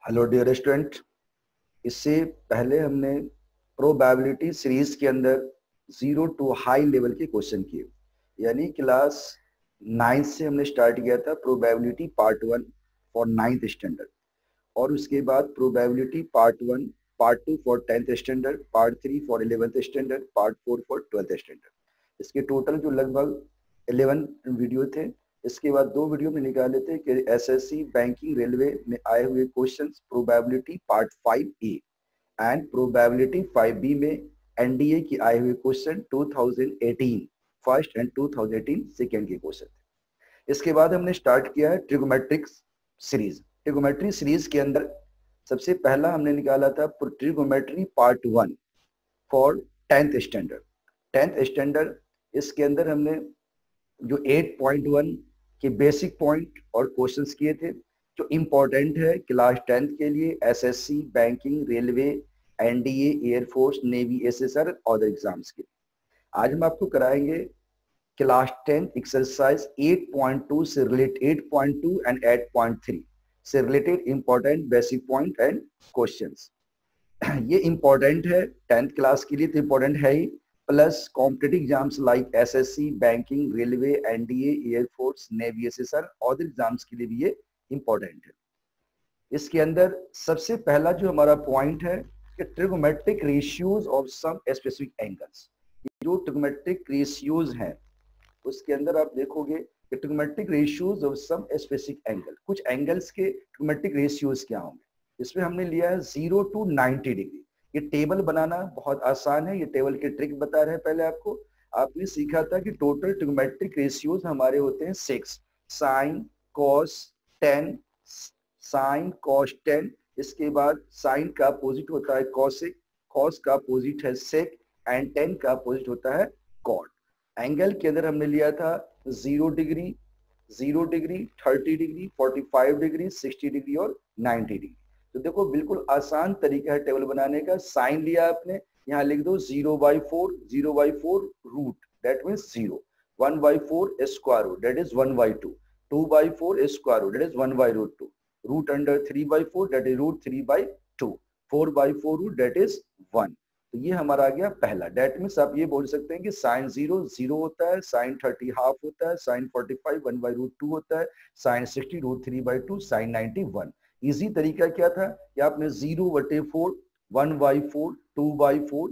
Hello dear student, इससे पहले हमने प्रोबेबिलिटी सीरीज के अंदर 0 टू हाई लेवल के क्वेश्चन किए, यानी क्लास 9 से हमने स्टार्ट किया था probability part 1 for 9th standard, और उसके बाद probability part 1 part 2 for 10th standard, part 3 for 11th standard, part 4 for 12th standard. इसके टोटल जो लगभग 11 वीडियो थे। इसके बाद 2 वीडियो में निकाले थे कि एसएससी बैंकिंग रेलवे में आए हुए questions probability part 5A and probability 5B में एनडीए की आए हुए क्वेश्चन 2018 फर्स्ट एंड 2018 सेकेंड के क्वेश्चन थे। इसके बाद हमने स्टार्ट किया है ट्रिगोमेट्रिक सीरीज। ट्रिगोमेट्री सीरीज के अंदर सबसे पहला हमने निकाला था trigonometry part 1 for 10th standard. 10th standard इसके अंदर हमने जो 8.1 के बेसिक पॉइंट और क्वेश्चंस किए थे जो इम्पोर्टेंट है क्लास 10th के लिए, SSC banking railway NDA air force navy SSR और एग्जाम्स के लिए। आज हम आपको कराएंगे क्लास 10th एक्सरसाइज 8.2 से रिलेटेड 8.2 एंड 8.3 से related important basic point and questions. ये इंपॉर्टेंट है 10th क्लास के लिए, तो इंपॉर्टेंट है ही, plus competitive exams like SSC banking railway NDA air force navy SSR और एग्जाम्स के लिए भी ये इंपॉर्टेंट है। इसके अंदर सबसे पहला जो हमारा पॉइंट है कि trigonometric ratios of some specific angles. जो ट्रिगोमेट्रिक रेशियोज हैं उसके अंदर आप देखोगे कि trigonometric ratios of some specific angle, कुछ एंगल्स के ट्रिगोमेट्रिक रेशियोज क्या होंगे। इसमें हमने लिया है 0 टू 90 डिग्री। ये टेबल बनाना बहुत आसान है, ये टेबल के ट्रिक बता रहे हैं। पहले आपने सीखा था कि टोटल ट्रिगोमेट्रिक रेशियोज हमारे होते हैं 6, sine cos tan, sine cos tan. इसके बाद साइन का अपोजिट होता है कॉसिक, कॉस का अपोजिट है सेक एंड टेन का अपोजिट होता है कॉट। एंगल के अंदर हमने लिया था 0 degree, 0 degree, 30 degree, 45 degree, 60 degree और 90 डिग्री। तो देखो बिल्कुल आसान तरीका है टेबल बनाने का। साइन लिया आपने, यहाँ लिख दो 0/4, 0/4 root that means 0, 1/4 square root that is 1/2, 2/4 square root that is 1/√2, root under 3/4 that is √3/2, 4/4 root that is 1। तो ये हमारा आ गया पहला। दैट मीन्स आप ये बोल सकते हैं कि साइन 0 0 होता है, साइन 30 हाफ होता है, साइन 45 1/√2 होता है, साइन 60 √3/2, साइन 90 1। इजी तरीका क्या था कि आपने 0/4, 1/4, 2/4,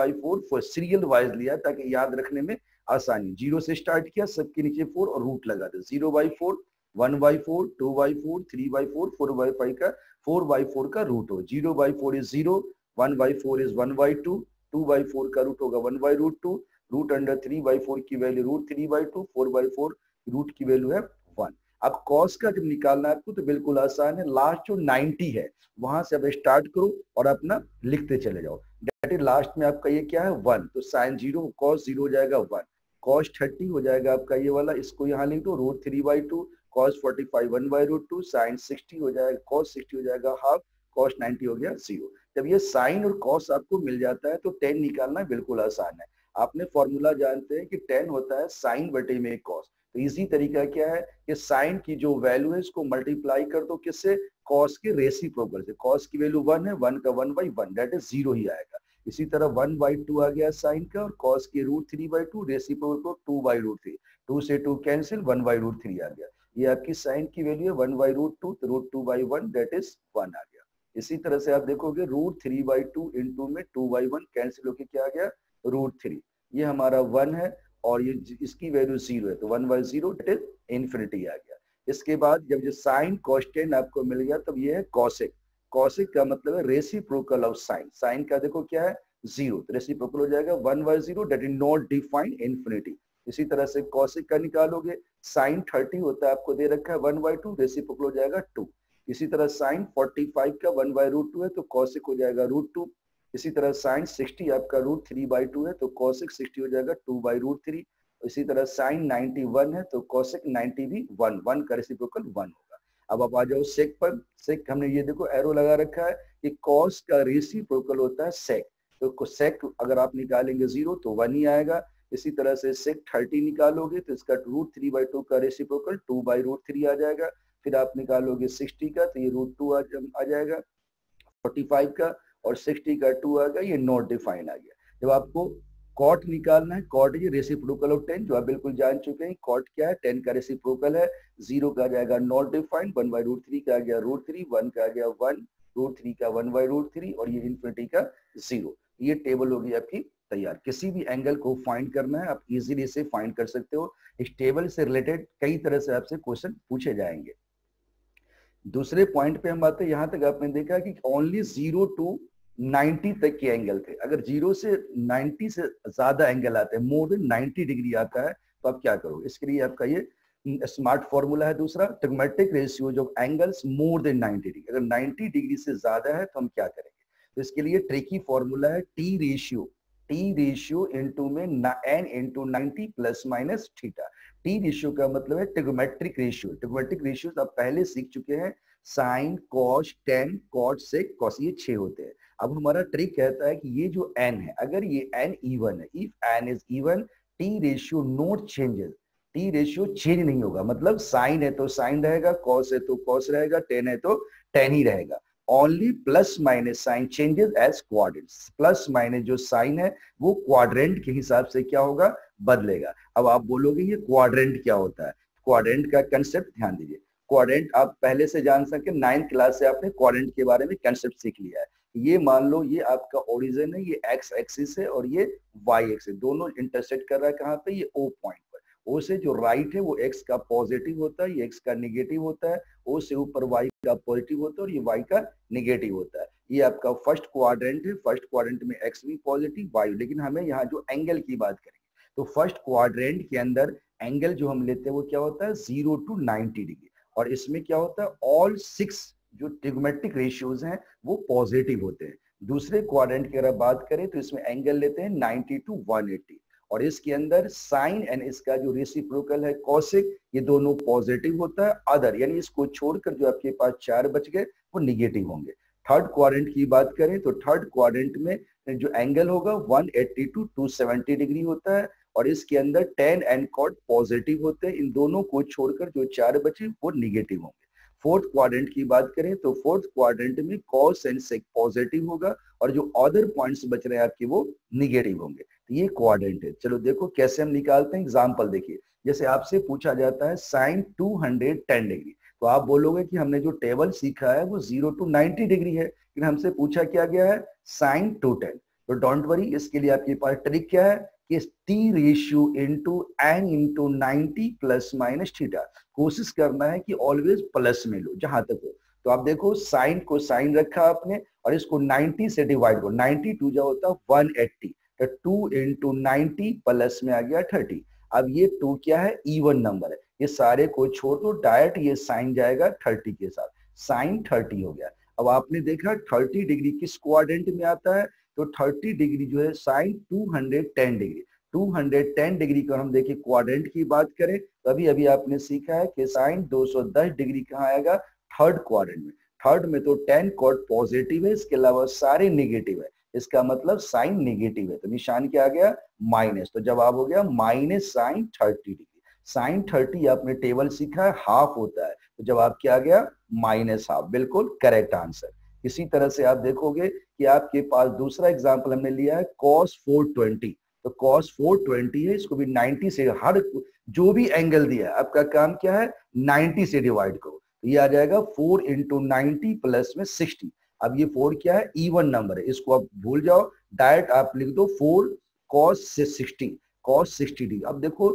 3/4 सीरियल वाइज लिया ताकि याद रखने में आसानी। 0 से स्टार्ट किया, सबके नीचे 4 और रूट लगा दे। 0/4, 1/4, 2/4, 3/4, 4/5 का 4/4 का रूट हो। 0/4 इज 0, 1/4 इज 1/2, 2/4 का रूट होगा 1/√2, रूट अंडर 3/4 की वैल्यू √3/2, 4/4 रूट की वैल्यू है 1। अब कॉस का जब निकालना है आपको तो बिल्कुल आसान है। लास्ट जो 90 है वहां से अब स्टार्ट करो और अपना लिखते चले जाओ। डेट इज लास्ट में आपका ये क्या है 1, तो साइन 0 कॉस 0 हो जाएगा 1, कॉस 30 हो जाएगा आपका ये वाला, इसको यहाँ लिख दो √3/2, कॉस 45 1/√2, साइन 60 हो जाएगा, कॉस 60 हो जाएगा हाफ, कॉस 90 हो गया 0। जब ये साइन और कॉस आपको मिल जाता है तो 10 निकालना बिल्कुल आसान है। आपने फॉर्मूला जानते हैं कि 10 होता है साइन बटे में कॉस। तो इजी तरीका क्या है कि साइन की जो वैल्यू है इसको मल्टीप्लाई कर दो किससे, कॉस के रेसिप्रोकल से। कॉस की वैल्यू 1 है, 1 का 1/1 दैट इज 0 ही आएगा। इसी तरह 1/2 आ गया साइन का, और कॉस की √3/2 रेसिप्रोकल 2/√3, 2 से 2 कैंसिल, 1/√3 आ गया। ये आपकी साइन की वैल्यू है 1/√2, तो √2/1 दैट इज 1 आ गया। इसी तरह से आप देखोगे √3/2 इंटू में 2/1 कैंसिल होके क्या आ गया √3, ये हमारा 1 है और ये इसकी वैल्यू 0 है, तो 1/0 दैट इज इन्फिनिटी आ गया। इसके बाद जब ये साइन कॉस्टेन आपको मिल गया तब ये है कॉसेक। कॉसेक का मतलब है रेसिप्रोकल ऑफ साइन। साइन का देखो क्या है 0, तो रेसिप्रोकल हो जाएगा 1/0 that is not defined infinity. इसी तरह से कॉसेक का निकालोगे, साइन 30 होता है आपको दे रखा है 1/2, रेसिप्रोकल हो जाएगा 2। इसी तरह साइन 45 का 1/√2 है तो कॉसेक हो जाएगा √2। इसी तरह साइन 60 आपका √3/2 है तो कॉसेक 60 हो जाएगा 2/√3। इसी तरह साइन 91 है तो कॉसेक 90 भी 1 का रेसिप्रोकल 1 होगा। अब आप आ जाओ सेक पर। सेक हमने ये देखो एरो लगा रखा है कि कॉस का रेसिप्रोकल होता है सेक, तो सेक अगर आप निकालेंगे 0 तो 1 ही आएगा। इसी तरह से sec 30 निकालोगे तो इसका √3/2 का रेसिप्रोकल 2/√3 आ जाएगा। फिर आप निकालोगे 60 का तो ये √2 आ जाएगा 45 का, और 60 का 2 आ गया, ये नॉट डिफाइंड आ गया। जब आपको कॉट निकालना है, कॉट ये रेसिप्रोकल ऑफ 10 जो आप बिल्कुल जान चुके हैं। कॉट क्या है? 10 का रेसिप्रोकल है। 0 का आ जाएगा नॉट डिफाइंड, 1/√3 का आ गया √3, 1 का आ गया 1, √3 का 1/√3 और ये इन्फिनिटी का 0। ये टेबल होगी आपकी तैयार। किसी भी एंगल को फाइंड करना है आप इजीली इसे फाइंड कर सकते हो। इस टेबल से रिलेटेड कई तरह से आपसे क्वेश्चन पूछे जाएंगे। दूसरे पॉइंट पे हम आते हैं, यहां तक आपने देखा कि ओनली 0 टू 90 तक के एंगल थे। अगर 0 से 90 से ज्यादा एंगल आते हैं, मोर देन 90 डिग्री आता है, तो आप क्या करो? इसके लिए आपका ये स्मार्ट फॉर्मूला है दूसरा, trigonometric ratio of angles more than 90 degree. अगर 90 डिग्री से ज्यादा है तो हम क्या करेंगे? तो इसके लिए ट्रिकी फॉर्मूला है टी रेशियो इनटू में n into 90 plus minus theta. T ratio का मतलब है ट्रिग्मेट्रिक रेशियो। ट्रिग्मेट्रिक रेशियो आप पहले सीख चुके हैं, sine, cos, tan, cot, sec, cos, ये 6 होते हैं। अब हमारा ट्रिक कहता है कि ये जो n है, अगर ये n इवन है, if n is even, T ratio not changes, T ratio change नहीं होगा। मतलब साइन है तो साइन रहेगा, कॉस है तो कॉस रहेगा, टेन है तो टेन ही रहेगा। Only plus minus sign changes as quadrants. Plus minus जो साइन है वो क्वाड्रेंट के हिसाब से क्या होगा? बदलेगा। अब आप बोलोगे ये क्वाड्रेंट क्या होता है? क्वाड्रेंट का कंसेप्ट ध्यान दीजिए। क्वाड्रेंट आप पहले से जान सके, 9th क्लास से आपने क्वाड्रेंट के बारे में कंसेप्ट सीख लिया है। ये मान लो ये आपका ओरिजिन है, ये एक्स एक्सिस है और ये वाई एक्सिस, दोनों इंटरसेक्ट कर रहा है कहाँ पे? ये ओ पॉइंट पर। ओ से जो राइट है वो एक्स का पॉजिटिव होता है, ये एक्स का निगेटिव होता है। ओ से ऊपर वाई का पॉजिटिव होता है और ये वाई का निगेटिव होता है। ये आपका फर्स्ट क्वाड्रेंट है। फर्स्ट क्वाड्रेंट में एक्स भी पॉजिटिव, वाई। लेकिन हमें यहाँ जो एंगल की बात करेंगे तो फर्स्ट क्वाड्रेंट के अंदर एंगल जो हम लेते हैं वो क्या होता है? 0 टू 90 डिग्री। और इसमें क्या होता है? ऑल 6 जो ट्रिग्मेट्रिक रेशियोज हैं वो पॉजिटिव होते हैं। दूसरे क्वाड्रेंट की अगर बात करें तो इसमें एंगल लेते हैं 90 टू 180, और इसके अंदर साइन एंड इसका जो रेसिप्रोकल है कॉसिक, ये दोनों पॉजिटिव होता है। अदर यानी इसको छोड़कर जो आपके पास 4 बच गए वो निगेटिव होंगे। थर्ड क्वाड्रेंट की बात करें तो थर्ड क्वाड्रेंट में जो एंगल होगा 180 टू 270 डिग्री होता है, और इसके अंदर टेन एंड कॉट पॉजिटिव होते हैं। इन दोनों को छोड़कर जो 4 बचे वो निगेटिव होंगे। फोर्थ क्वाड्रेंट की बात करें तो फोर्थ क्वाड्रेंट में कॉस एंड सेक पॉजिटिव होगा, और जो अदर पॉइंट्स बच रहे हैं आपके वो निगेटिव होंगे। तो ये क्वाड्रेंट है। चलो देखो कैसे हम निकालते हैं। एग्जांपल देखिए, जैसे आपसे पूछा जाता है साइन 210 डिग्री, तो आप बोलोगे कि हमने जो टेबल सीखा है वो 0 टू 90 डिग्री है, लेकिन हमसे पूछा क्या गया है? साइन 210। तो डोंट वरी, इसके लिए आपके पास ट्रिक क्या है कि T ratio into N into 90 plus minus theta. कोशिश करना है कि ऑलवेज प्लस में लो जहां तक हो। तो आप देखो साइन को साइन रखा आपने और इसको 90 से डिवाइड करो, 90 टू जा होता 180, तो 2 इंटू 90 प्लस में आ गया 30। अब ये 2 क्या है? इवन नंबर है, ये सारे को छोड़ दो, डायरेक्ट ये साइन जाएगा 30 के साथ, साइन 30 हो गया। अब आपने देखा 30 डिग्री किस क्वाड्रेंट में आता है? तो 30 डिग्री जो है साइन 210 डिग्री। 210 डिग्री को हम देखिए क्वाड्रेंट की बात करें तो अभी अभी आपने सीखा है कि साइन 210 डिग्री कहाँ आएगा? थर्ड क्वाड्रेंट में। थर्ड में तो 10 कॉट पॉजिटिव है, इसके अलावा सारे निगेटिव है, इसका मतलब साइन निगेटिव है, तो निशान क्या आ गया? माइनस। तो जवाब हो गया माइनस साइन 30 डिग्री। साइन 30 आपने टेबल सीखा है हाफ होता है, तो जवाब क्या आ गया? Minus half. बिल्कुल करेक्ट आंसर। इसी तरह से आप देखोगे कि आपके पास दूसरा एग्जाम्पल हमने लिया है cos 420। तो cos 420 है, इसको भी 90 से, हर जो भी एंगल दिया है आपका काम क्या है? 90 से डिवाइड करो, तो ये आ जाएगा 4 इंटू 90 प्लस में 60। अब ये 4 क्या है? इवन नंबर है, इसको आप भूल जाओ, डायरेक्ट आप लिख दो 4 cos से 60, cos 60 डिग्री। अब देखो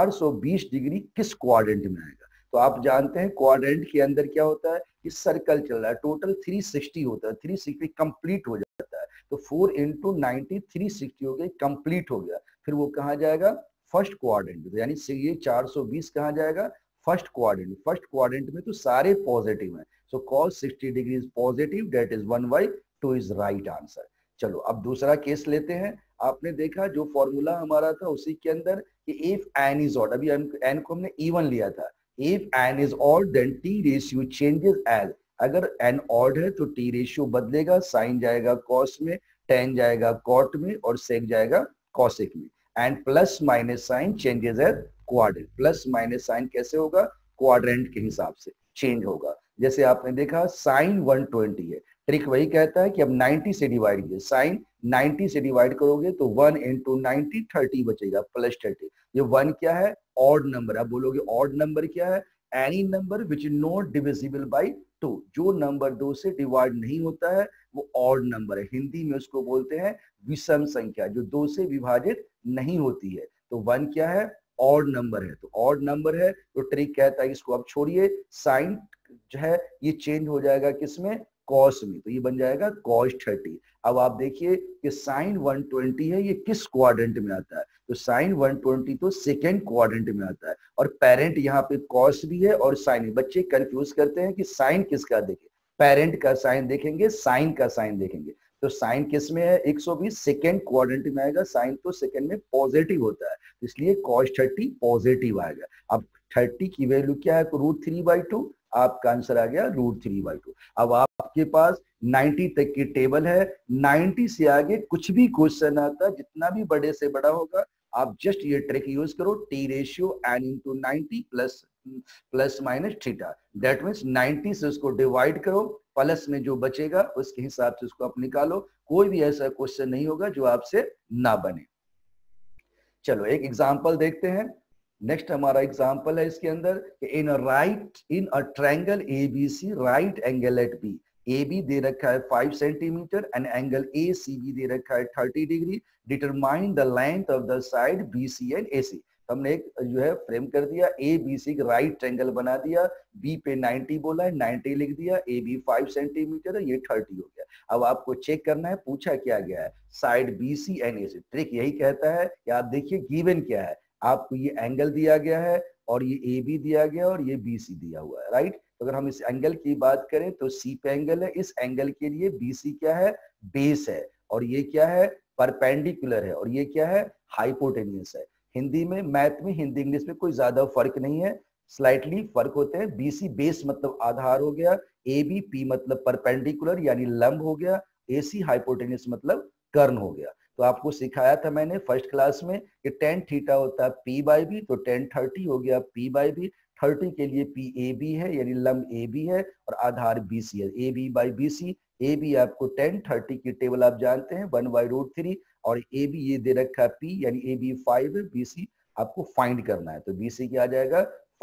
420 डिग्री किस क्वाड्रेंट में आएगा? तो आप जानते हैं क्वाड्रेंट के अंदर क्या होता है कि सर्कल चल रहा है, टोटल 360 होता है, 360 कंप्लीट हो जाता है। तो 4 इंटू 90 360 हो गई, कंप्लीट हो गया। फिर वो कहाँ जाएगा? First quadrant. यानी ये 420 कहाँ जाएगा? First quadrant. फर्स्ट क्वाड्रेंट में तो सारे पॉजिटिव हैं, so cos 60 degree is positive, that is 1/2 is right answer. चलो अब दूसरा केस लेते हैं। आपने देखा जो फॉर्मूला हमारा था उसी के अंदर कि इफ n इज ऑड, अभी n को हमने इवन लिया था, if n is odd then t ratio changes as. अगर n ऑड है तो t रेशियो बदलेगा, साइन जाएगा cos में, tan जाएगा cot में और sec जाएगा cosec में। And plus minus sign changes as quadrant. Plus minus sign कैसे होगा? क्वाड्रेंट के हिसाब से चेंज होगा। जैसे आपने देखा साइन 120 है, ट्रिक वही कहता है कि अब 90 से डिवाइड कीजिए, साइन 90 से डिवाइड करोगे तो 1 इंटू 90 30 बचेगा प्लस 30। ये 1 क्या है? Odd number. आप बोलोगे ऑड नंबर क्या है? Any number which is not divisible by 2। जो नंबर 2 से डिवाइड नहीं होता है वो ऑड नंबर है। हिंदी में उसको बोलते हैं विषम संख्या, जो 2 से विभाजित नहीं होती है। तो 1 क्या है? ऑड नंबर है। तो ऑड नंबर है तो ट्रिक कहता है इसको आप छोड़िए, साइन जो है ये चेंज हो जाएगा किसमें? कॉस में। तो ये बन जाएगा कॉस 30। अब आप देखिए कि साइन 120 है, ये किस क्वाड्रेंट में आता है? तो साइन 120 तो सेकेंड क्वाड्रेंट में आता है, और पेरेंट यहाँ पे कॉस भी है और साइन भी। बच्चे कंफ्यूज करते हैं कि साइन किसका देखें, पेरेंट का साइन देखेंगे, साइन का साइन देखेंगे। तो साइन किस में है? 120 सेकेंड क्वाड्रेंट में आएगा। साइन तो सेकेंड में पॉजिटिव होता है, इसलिए cos 30 पॉजिटिव आएगा। अब 30 की वैल्यू क्या है? तो √3/2। आपका आंसर आ गया √3/2। अब आपके पास 90 तक की टेबल है, 90 से आगे कुछ भी क्वेश्चन आता, जितना भी बड़े से बड़ा होगा, आप जस्ट ये ट्रिक यूज करो, T ratio n into 90 plus minus theta. That means 90 से उसको डिवाइड करो, प्लस में जो बचेगा उसके हिसाब से उसको आप निकालो। कोई भी ऐसा क्वेश्चन नहीं होगा जो आपसे ना बने। चलो एक एग्जांपल देखते हैं। नेक्स्ट हमारा एग्जांपल है इसके अंदर, in a triangle ABC right angle at B. A B दे रखा है 5 centimetre and angle A C B दे रखा है 30 degree. Determine the length of the side B C and A C. हमने एक जो है फ्रेम कर दिया, A B C right triangle बना दिया, बी पे 90 बोला है, 90 लिख दिया, ए बी 5 सेंटीमीटर है, ये 30 हो गया। अब आपको चेक करना है पूछा क्या गया है, side B C and A C. Trick यही कहता है कि आप देखिए गिवन क्या है, आपको ये एंगल दिया गया है और ये ए बी दिया गया और ये बी सी दिया हुआ है, राइट। तो अगर हम इस एंगल की बात करें तो सी पे एंगल है, इस एंगल के लिए बी सी क्या है? बेस है, और ये क्या है? परपेंडिकुलर है, और ये क्या है? हाइपोटेन्यूस है। हिंदी में, मैथ में, हिंदी इंग्लिश में कोई ज्यादा फर्क नहीं है, स्लाइटली फर्क होते हैं। बीसी बेस मतलब आधार हो गया, ए बी पी मतलब परपेंडिकुलर यानी लंब हो गया, ए सी हाइपोटेन्यूस मतलब कर्ण हो गया। तो आपको सिखाया था मैंने फर्स्ट क्लास में कि टेन थीटा होता है पी बाई बी, तो टेन 30 हो गया पी बाई बी। 30 के लिए पी ए बी है यानी लंब ए बी है और आधार बी सी है, A B by B C. A B आपको 10 30 की टेबल आप जानते हैं 1/√3, और ए बी ये दे रखा है पी यानी ए बी 5 है, बी सी आपको फाइंड करना है। तो बी सी क्या आ जाएगा?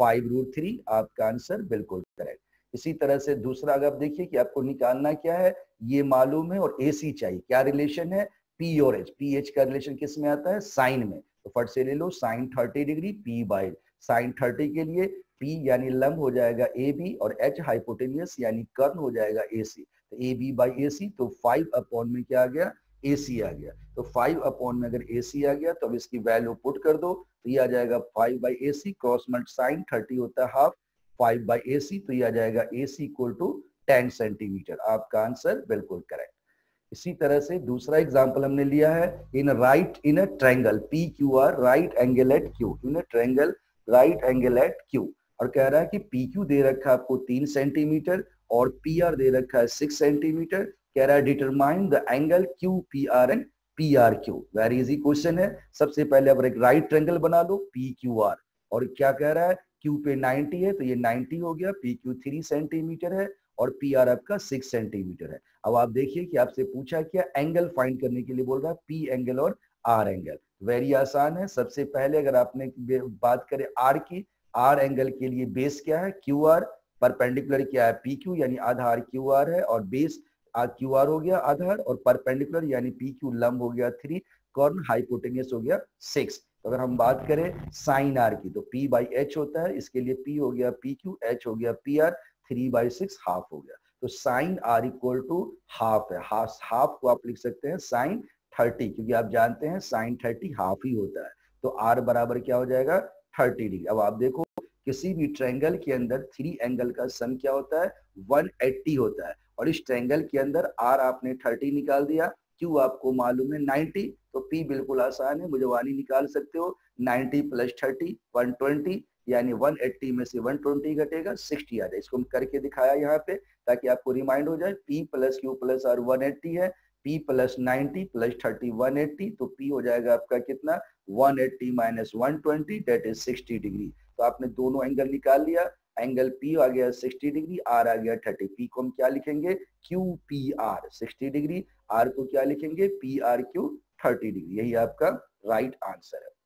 5√3। आपका आंसर बिल्कुल करेक्ट। इसी तरह से दूसरा अगर आप देखिए कि आपको निकालना क्या है, ये मालूम है और ए सी चाहिए। क्या रिलेशन है? पी और एच। पी एच का रिलेशन किस में आता है? साइन में। तो फट से ले लो, sine 30 degree P by sine 30 के लिए पी यानी लंब हो जाएगा ए बी और एच हाइपोटेनियस यानी कर्ण हो जाएगा ए सी। तो ए बी बाई ए सी, तो 5 अपॉन में क्या आ गया? ए सी आ गया। तो 5 अपॉन में अगर ए सी आ गया तो अब इसकी वैल्यू पुट कर दो, तो ये आ जाएगा 5 by A C, cross multiply sine 30 होता है हाफ, 5 बाई ए सी, तो ये आ जाएगा A C equal to 10 centimetre. आपका आंसर बिल्कुल करेक्ट। इसी तरह से दूसरा एग्जांपल हमने लिया है, in a triangle P Q R right angle at Q. In a triangle right angle at Q, और कह रहा है कि पी क्यू दे रखा है आपको 3 सेंटीमीटर और पी आर दे रखा है 6 सेंटीमीटर। कह रहा है determine the angle Q P R and P R Q. Very easy question है। सबसे पहले अब एक राइट ट्रायंगल बना लो पी क्यू आर, और क्या कह रहा है? क्यू पे 90 है तो ये 90 हो गया, पी क्यू 3 सेंटीमीटर है और पी आर आपका 6 सेंटीमीटर है। अब आप देखिए कि आपसे पूछा क्या, एंगल फाइंड करने के लिए बोल रहा है पी एंगल और आर एंगल। वेरी आसान है। सबसे पहले अगर आपने बात करें आर की, आर एंगल के लिए बेस क्या है? Q R. परपेंडिकुलर क्या है? पी क्यू यानी आधार क्यू आर है, और बेस क्यू आर हो गया आधार, और परपेंडिकुलर यानी पी क्यू लंब हो गया 3, कॉर्न हाइपोटेनियस हो गया 6। तो अगर हम बात करें साइन आर की तो पी बाई एच होता है, इसके लिए पी हो गया पी क्यू, एच हो गया पी आर, 3/6 हाफ हो गया। तो sine R equal to half है। हाफ को आप लिख सकते हैं साइन 30, क्योंकि आप जानते हैं साइन 30 हाफ ही होता है। तो आर बराबर क्या हो जाएगा? 30 डिग्री। अब आप देखो किसी भी ट्रायंगल के अंदर 3 एंगल का सम क्या होता है? 180 होता है, और इस ट्रायंगल के अंदर आर आपने 30 निकाल दिया, क्यू आपको मालूम है 90, तो पी बिल्कुल आसान है, मुझे वानी निकाल सकते हो। 90 प्लस 30 120, यानी 180 में से 120 घटेगा 60 आ जाए। इसको हम करके दिखाया यहाँ पे ताकि आपको रिमाइंड हो जाए। P plus Q plus R 180 है, P प्लस 90 प्लस 30 180, तो P हो जाएगा आपका कितना 180 माइनस 120 डेट इज 60 डिग्री। तो आपने दोनों एंगल निकाल लिया, एंगल P आ गया 60 डिग्री, R आ गया 30। P को हम क्या लिखेंगे QPR 60 डिग्री, R को क्या लिखेंगे PRQ 30 डिग्री। यही आपका राइट आंसर है।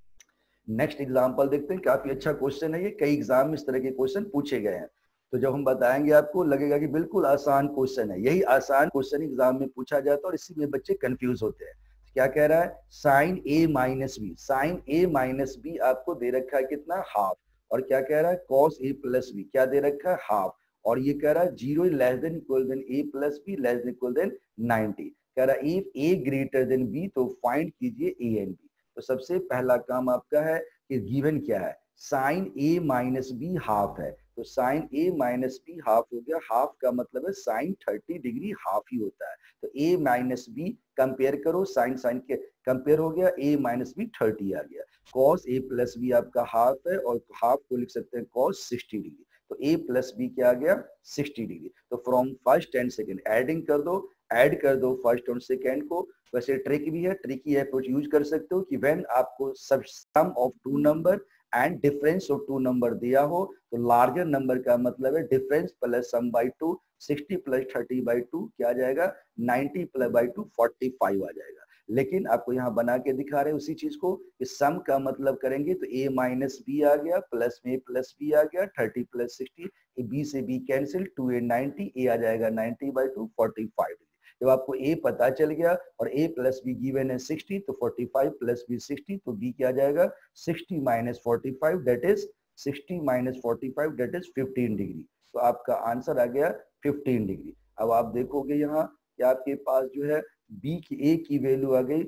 नेक्स्ट एग्जांपल देखते हैं, काफी अच्छा क्वेश्चन है ये, कई एग्जाम में इस तरह के क्वेश्चन पूछे गए हैं, तो जब हम बताएंगे आपको लगेगा कि बिल्कुल आसान क्वेश्चन है। यही आसान क्वेश्चन एग्जाम में पूछा जाता है और इसी में बच्चे कंफ्यूज होते हैं। क्या कह रहा है sine A minus B, sine A minus B आपको दे रखा है कितना हाफ, और क्या कह रहा है कॉस ए प्लस बी क्या दे रखा है हाफ, और ये कह रहा है 0 less than equal than A plus B less than equal than 90। कह रहा है if A greater than B तो फाइंड कीजिए ए एंड बी। तो सबसे पहला काम आपका है कि गिवन क्या है sine A minus B half है, तो sine A minus B half हो गया, हाफ का मतलब है साइन 30 डिग्री हाफ ही होता है। तो ए माइनस बी कंपेयर करो, साइन साइन के कंपेयर हो गया, ए माइनस बी 30 आ गया। कॉस ए प्लस बी आपका हाफ है और हाफ को लिख सकते हैं कॉस 60 डिग्री, तो ए प्लस बी क्या आ गया 60 डिग्री। तो from first and second adding कर दो, ऐड कर दो फर्स्ट और सेकेंड को। वैसे ट्रिक भी है, ट्रिकी अप्रोच यूज कर सकते हो कि व्हेन आपको सब sum of two number and difference of two number दिया हो तो लार्जर नंबर का मतलब है डिफरेंस प्लस सम बाई 2, 60 प्लस 30 बाई 2 क्या आ जाएगा 90 प्लस बाई 2 45 आ जाएगा। लेकिन आपको यहाँ बना के दिखा रहे हैं उसी चीज को कि सम का मतलब करेंगे तो a माइनस बी आ गया प्लस में प्लस बी आ गया 30 प्लस 60, बी से बी कैंसिल 2a 90, a आ जाएगा 90 बाई 2 45। जब आपको a पता चल गया और a प्लस बी गिवन है 60 तो 45 प्लस बी 60, तो b क्या आ जाएगा 60 minus 45 that is 60 minus 45 that is 15 degree. तो आपका आंसर आ गया 15 डिग्री। अब आप देखोगे यहाँ कि आपके पास जो है b की a की वैल्यू आ गई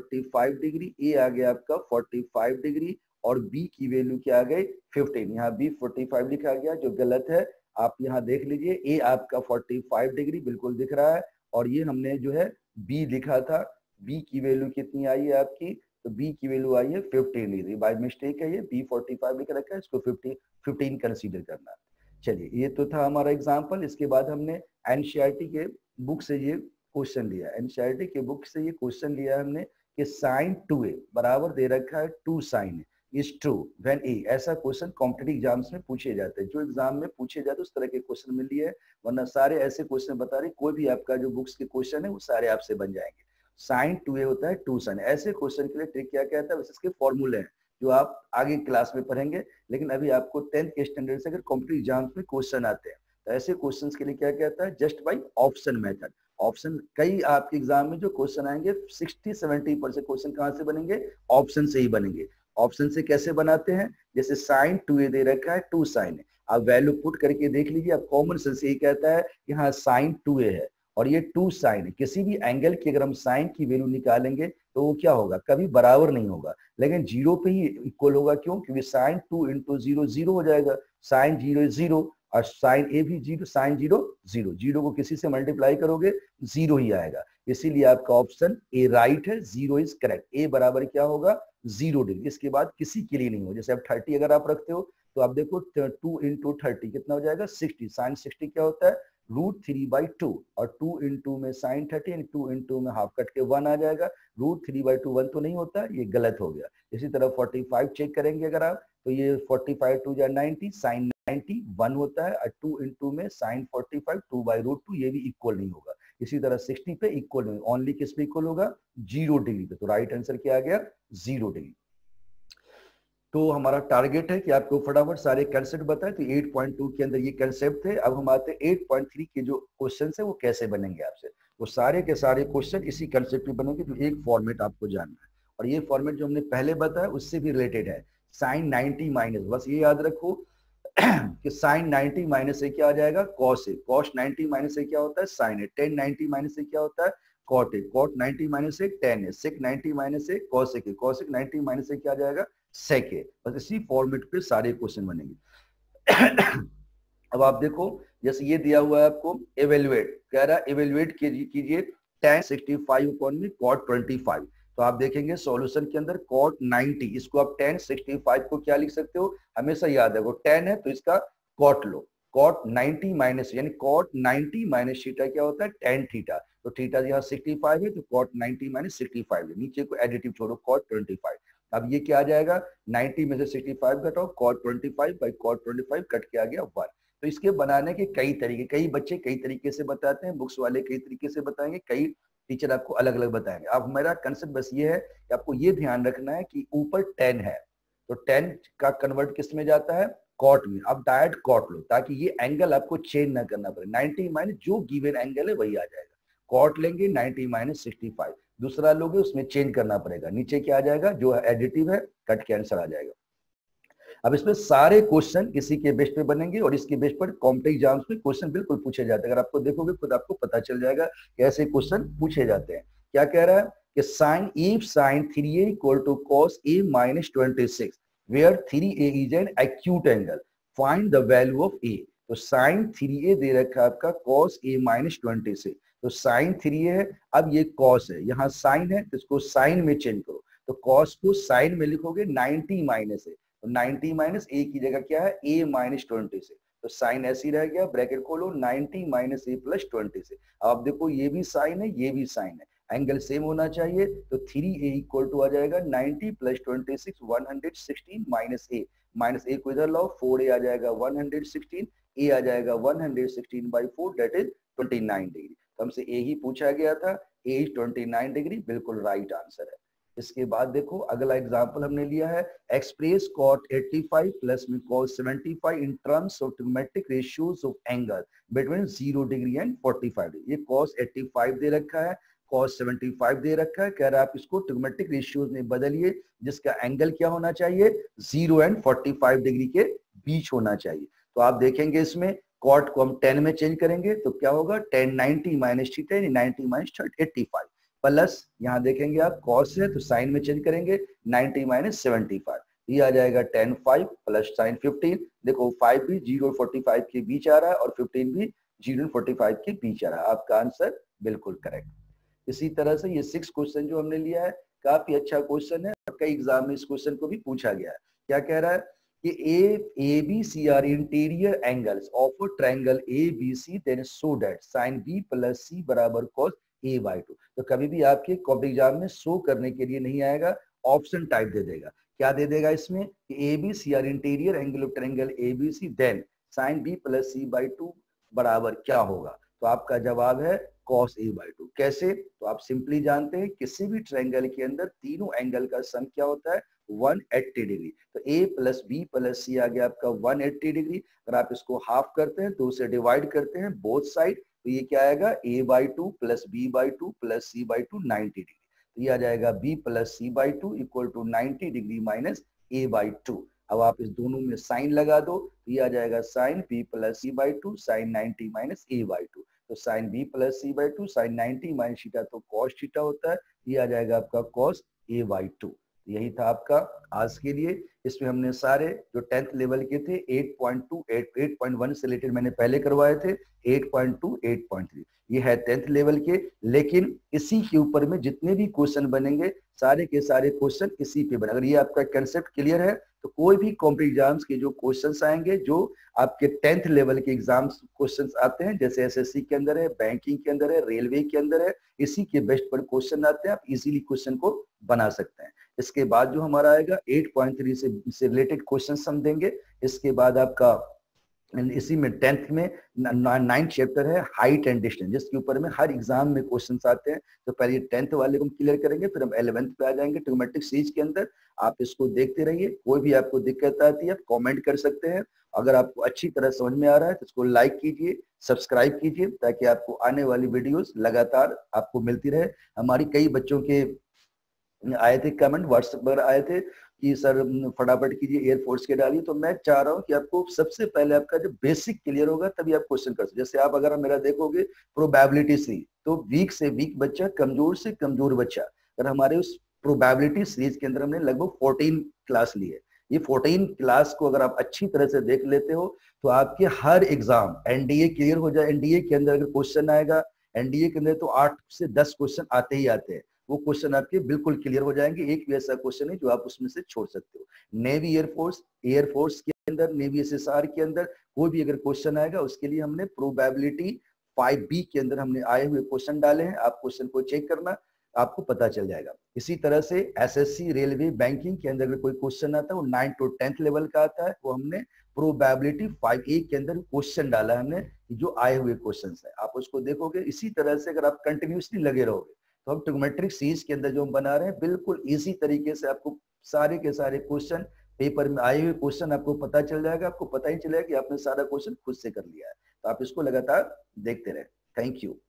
45 डिग्री, a आ गया आपका 45 डिग्री और b की वैल्यू क्या आ गई 15। यहाँ b 45 लिखा गया जो गलत है, आप यहाँ देख लीजिए a आपका 45 डिग्री बिल्कुल दिख रहा है और ये हमने जो है b लिखा था, b की वैल्यू कितनी आई है आपकी, तो b की वैल्यू आई है 15 डिग्री, बाय मिस्टेक है ये b 45 लिख रखा है, इसको 15 कंसीडर करना। चलिए ये तो था हमारा एग्जाम्पल। इसके बाद हमने एनसीईआरटी के बुक से ये क्वेश्चन लिया, एनसीईआरटी के बुक से ये क्वेश्चन लिया हमने कि साइन 2a बराबर दे रखा है 2 sine is true when A. ऐसा क्वेश्चन कॉम्पिटिटिव एग्जाम्स में पूछे जाते हैं, जो एग्जाम में पूछे जाते हैं उस तरह के क्वेश्चन मिल लिए, वरना सारे ऐसे क्वेश्चन बता रहे कोई भी आपका जो बुक्स के क्वेश्चन है वो सारे आपसे बन जाएंगे। साइन 2a होता है 2 साइन, ऐसे क्वेश्चन के लिए ट्रिक क्या कहता है, वैसे इसके फॉर्मूले हैं जो आप आगे क्लास में पढ़ेंगे, लेकिन अभी आपको 10th के स्टैंडर्ड से अगर कॉम्पिटिटिव एग्जाम्स में क्वेश्चन आते हैं तो ऐसे क्वेश्चंस के लिए क्या कहता है just by option method. Option कई आपके एग्जाम में जो क्वेश्चन आएंगे 60-70% क्वेश्चन कहाँ से बनेंगे ऑप्शन से ही बनेंगे। ऑप्शन से कैसे बनाते हैं, जैसे साइन 2a दे रखा है 2 साइन है, आप वैल्यू पुट करके देख लीजिए, आप कॉमन सेंस यही कहता है कि हाँ साइन 2a है और ये 2 साइन है, किसी भी एंगल की अगर हम साइन की वैल्यू निकालेंगे तो वो क्या होगा कभी बराबर नहीं होगा, लेकिन जीरो पे ही इक्वल होगा। क्यों, क्योंकि साइन 2 इंटू 0 0 हो जाएगा, साइन 0 0 और साइन ए भी 0, साइन 0 0, 0 को किसी से मल्टीप्लाई करोगे 0 ही आएगा, इसीलिए आपका ऑप्शन ए राइट है, 0 इज करेक्ट। ए बराबर क्या होगा 0 डिग्री, इसके बाद किसी के लिए नहीं हो। जैसे आप 30 अगर आप रखते हो तो आप देखो 2 इंटू 30 कितना हो जाएगा 60, साइन 60 क्या होता है √3/2 और 2 इंटू में साइन 30 यानी 2 इंटू में हाफ कट के 1 आ जाएगा, √3/2 1 तो नहीं होता, ये गलत हो गया। इसी तरह 45 चेक करेंगे अगर आप तो ये 45 2 जा 90, साइन 90 1 होता है और 2 इंटू में साइन 45 2/√2 ये भी इक्वल नहीं होगा। इसी तरह 60 पे इक्वल नहीं, ओनली किस पे इक्वल होगा 0 डिग्री पे, तो राइट आंसर क्या आ गया 0 डिग्री। तो हमारा टारगेट है कि आपको फटाफट सारे कंसेप्ट बताएं, तो 8.2 के अंदर ये कंसेप्ट थे। अब हम आते हैं 8.3 के जो क्वेश्चन है वो कैसे बनेंगे आपसे, वो सारे के सारे क्वेश्चन इसी कंसेप्ट में बनेंगे, जो एक फॉर्मेट आपको जानना है और ये फॉर्मेट जो हमने पहले बताया उससे भी रिलेटेड है। साइन 90 माइनस, बस ये याद रखो कि साइन 90 माइनस से क्या आ जाएगा कॉस है, कॉस 90 माइनस से क्या होता है साइन है, टेन 90 माइनस से क्या होता है कॉट है, कॉट 90 माइनस से टेन है, सेक 90 माइनस से कॉसेक है, कॉसेक 90 माइनस से क्या आ जाएगा सेक है। बस इसी फॉर्मेट पे सारे क्वेश्चन बनेंगे। अब आप देखो जैसे ये दिया हुआ है आपको एवेल्युएट, कह रहा है एवेल्युएट कीजिए tan 65 अपॉन में cot 25, तो आप देखेंगे सॉल्यूशन के अंदर cot 90, इसको आप tan 65 को क्या लिख सकते हो, हमेशा याद है वो tan है तो इसका cot लो, cot 90 माइनस यानी cot 90 माइनस थीटा क्या होता है tan थीटा, तो थीटा यहाँ 65 है, तो cot 90 माइनस 65 है, नीचे को एडिटिव छोड़ो cot 25। अब ये क्या आ जाएगा, 90 में से 65 घटाओ, cot 25 बाई cot 25 कट के आ गया 1। तो इसके बनाने के कई तरीके, कई बच्चे कई तरीके से बताते हैं, बुक्स वाले कई तरीके से बताएंगे, कई टीचर आपको अलग अलग बताएंगे। अब हमारा कंसेप्ट बस ये है कि आपको ये ध्यान रखना है कि ऊपर 10 है तो 10 का कन्वर्ट किस में जाता है, कॉट में। अब डायरेक्ट कॉट लो ताकि ये एंगल आपको चेंज ना करना पड़े। 90 माइनस जो गिवन एंगल है वही आ जाएगा। कॉट लेंगे 90 माइनस 65, दूसरा लोगे उसमें चेंज करना पड़ेगा, नीचे क्या आ जाएगा, जो एडिटिव है कट के आंसर आ जाएगा। अब इसमें सारे क्वेश्चन इसी के बेस पे बनेंगे और इसके बेस पर कॉम्पिटिटिव एग्जाम्स में क्वेश्चन बिल्कुल पूछे जाते हैं। अगर आपको देखोगे खुद आपको पता चल जाएगा कैसे क्वेश्चन पूछे जाते हैं। क्या कह रहा है कि sine if sine 3a equal to cos a minus 26 where 3a is an acute angle, find the value of a। तो साइन 3a दे रखा है आपका cos a माइनस 26, तो साइन 3a है, अब ये cos है, यहाँ साइन है तो इसको साइन में चेंज करो, तो cos को साइन में लिखोगे 90 माइनस है, तो 90 माइनस ए की जगह क्या है a माइनस 20 से, तो साइन ऐसी रह गया, ब्रैकेट खोलो 90 माइनस ए प्लस 20 से। अब आप देखो ये भी साइन है ये भी साइन है, एंगल सेम होना चाहिए, तो 3a इक्वल टू आ जाएगा 90 प्लस 26 116 माइनस ए को इधर लाओ 4a आ जाएगा 116, a आ जाएगा 116 बाई 4 दैट इज 29 डिग्री। तो हमसे a ही पूछा गया था, a इज 29 डिग्री, बिल्कुल राइट आंसर है। इसके बाद देखो अगला एग्जांपल हमने लिया है, एक्सप्रेस cot 85 प्लस में cos 75 in terms of trigonometric ratios of angle between 0 degree and 45 degree. ये cos 85 दे रखा है, cos 75 दे रखा है, कह रहा है आप इसको ट्रिग्नोमेट्रिक रेशियोज में बदलिए जिसका एंगल क्या होना चाहिए, 0 एंड 45 डिग्री के बीच होना चाहिए। तो आप देखेंगे इसमें cot को हम 10 में चेंज करेंगे तो क्या होगा, 10 90 माइनस थीटा 90 माइनस 85 प्लस यहाँ देखेंगे आप cos है तो साइन में चेंज करेंगे 90 माइनस 75, ये आ जाएगा 10 5 प्लस साइन 15। देखो 5 भी 0 और 45 के बीच आ रहा है और 15 भी 0 और 45 के बीच आ रहा है, आपका आंसर बिल्कुल करेक्ट। इसी तरह से ये 6 क्वेश्चन जो हमने लिया है काफी अच्छा क्वेश्चन है, कई एग्जाम में इस क्वेश्चन को भी पूछा गया है। क्या कह रहा है कि A B C are interior angles of a triangle A B C then so that sine B plus C बराबर cos a बाई 2। तो कभी भी आपके कॉम्पिटिटिव एग्जाम में शो करने के लिए नहीं आएगा, ऑप्शन टाइप दे देगा। क्या दे देगा इसमें कि A B C are interior angle of triangle A B C then sine B plus C by 2 बराबर क्या होगा, तो आपका जवाब है cos a बाई 2। कैसे, तो आप सिंपली जानते हैं किसी भी ट्रायंगल के अंदर तीनों एंगल का सम क्या होता है 180 डिग्री, तो a plus B plus C आ गया आपका 180 डिग्री। अगर आप इसको हाफ करते हैं तो उसे डिवाइड करते हैं बोथ साइड, तो ये क्या आएगा a by 2 plus B by 2 plus C by 2 90 degree, तो ये आ जाएगा b plus C by 2 equal to 90 degree minus a by 2। अब आप इस दोनों में साइन लगा दो, तो ये आ जाएगा sine b plus C by 2 sine 90 minus a by 2, तो sine b plus C by 2 sine 90 minus theta तो cos थीटा होता है, ये आ जाएगा आपका cos a बाई 2। यही था आपका आज के लिए। इसमें हमने सारे जो 10th लेवल के थे 8.2 8.1 से रिलेटेड मैंने पहले करवाए थे, 8.2 8.3 ये है 10th लेवल के, लेकिन इसी के ऊपर में जितने भी क्वेश्चन बनेंगे सारे के सारे क्वेश्चन इसी पे बने। अगर ये आपका कंसेप्ट क्लियर है तो कोई भी कॉम्पिटिटिव एग्जाम्स के जो क्वेश्चंस आएंगे, जो आपके 10th लेवल के एग्जाम्स क्वेश्चंस आते हैं, जैसे एसएससी के अंदर है, बैंकिंग के अंदर है, रेलवे के अंदर है, इसी के बेस्ट पर क्वेश्चन आते हैं, आप इजीली क्वेश्चन को बना सकते हैं। इसके बाद जो हमारा आएगा 8.3 से रिलेटेड क्वेश्चन हम देंगे। इसके बाद आपका इसी में 10th में 9th चैप्टर है हाइट एंड डिस्टेंस, जिसके ऊपर में हर एग्जाम में क्वेश्चंस आते हैं। तो पहले 10th वाले को हम क्लियर करेंगे, फिर हम 11th पे आ जाएंगे ट्रिग्नोमेट्रिक सीरीज के अंदर। आप इसको देखते रहिए, कोई भी आपको दिक्कत आती है आप कमेंट कर सकते हैं। अगर आपको अच्छी तरह समझ में आ रहा है तो इसको लाइक कीजिए, सब्सक्राइब कीजिए, ताकि आपको आने वाली वीडियोस लगातार आपको मिलती रहे। हमारी कई बच्चों के आए थे कमेंट, व्हाट्सएप पर आए थे कि सर फटाफट कीजिए एयरफोर्स के डालिए, तो मैं चाह रहा हूँ कि आपको सबसे पहले आपका जो बेसिक क्लियर होगा तभी आप क्वेश्चन कर सकते। जैसे आप अगर मेरा देखोगे प्रोबेबिलिटी सीरीज, तो वीक से वीक बच्चा, कमजोर से कमजोर बच्चा, अगर हमारे उस प्रोबेबिलिटी सीरीज के अंदर हमने लगभग 14 क्लास ली है। ये 14 क्लास को अगर आप अच्छी तरह से देख लेते हो तो आपके हर एग्जाम एनडीए क्लियर हो जाए। एनडीए के अंदर अगर क्वेश्चन आएगा, एनडीए के अंदर तो 8 से 10 क्वेश्चन आते ही आते हैं, वो क्वेश्चन आपके बिल्कुल क्लियर हो जाएंगे। एक भी ऐसा क्वेश्चन है जो आप उसमें से छोड़ सकते हो। नेवी एयरफोर्स के अंदर, नेवी एसएसआर के अंदर कोई भी अगर क्वेश्चन आएगा उसके लिए हमने प्रोबेबिलिटी 5B के अंदर हमने आए हुए क्वेश्चन डाले हैं। आप क्वेश्चन को चेक करना, आपको पता चल जाएगा। इसी तरह से एसएससी, रेलवे, बैंकिंग के अंदर कोई क्वेश्चन आता है वो 9 to 10th लेवल का आता है, वो हमने प्रोबेबिलिटी 5A के अंदर क्वेश्चन डाला है हमने, जो आए हुए क्वेश्चन है आप उसको देखोगे। इसी तरह से अगर आप कंटिन्यूसली लगे रहोगे तो हम ट्रिग्नोमेट्रिक सीरीज के अंदर जो हम बना रहे हैं बिल्कुल इजी तरीके से आपको सारे के सारे क्वेश्चन, पेपर में आए हुए क्वेश्चन आपको पता चल जाएगा। आपको पता ही चलेगा कि आपने सारा क्वेश्चन खुद से कर लिया है। तो आप इसको लगातार देखते रहे। Thank you.